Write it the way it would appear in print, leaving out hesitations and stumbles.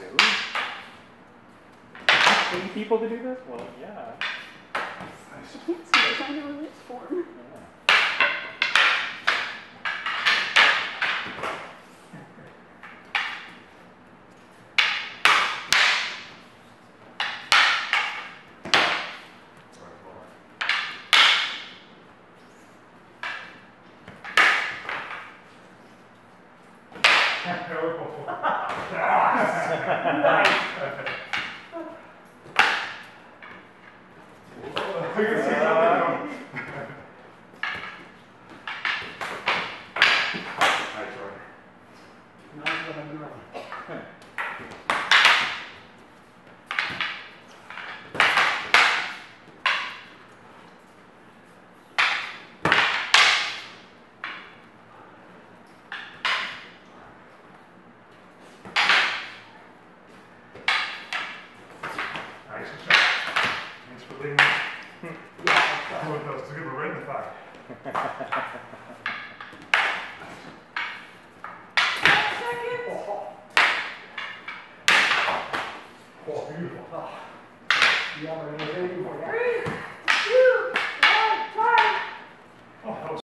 2. 80 people to do this? Well, yeah. I can't see it. It's on the release form. Yeah. Thanks for leaving me. I wouldn't know it's a good one right in the fire. Oh, beautiful. Yeah, but it was 84. Oh, that was